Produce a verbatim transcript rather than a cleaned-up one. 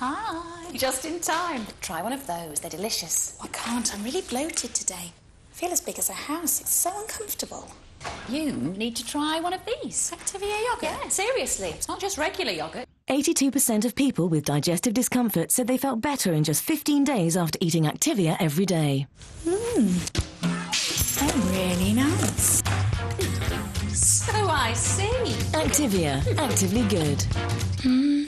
Hi. Just in time. Try one of those. They're delicious. I can't. I'm really bloated today. I feel as big as a house. It's so uncomfortable. You need to try one of these. Activia Yoghurt? Yeah, seriously. It's not just regular yoghurt. eighty-two percent of people with digestive discomfort said they felt better in just fifteen days after eating Activia every day. Mmm. They're really nice. So I see. Activia. Actively good. Mmm.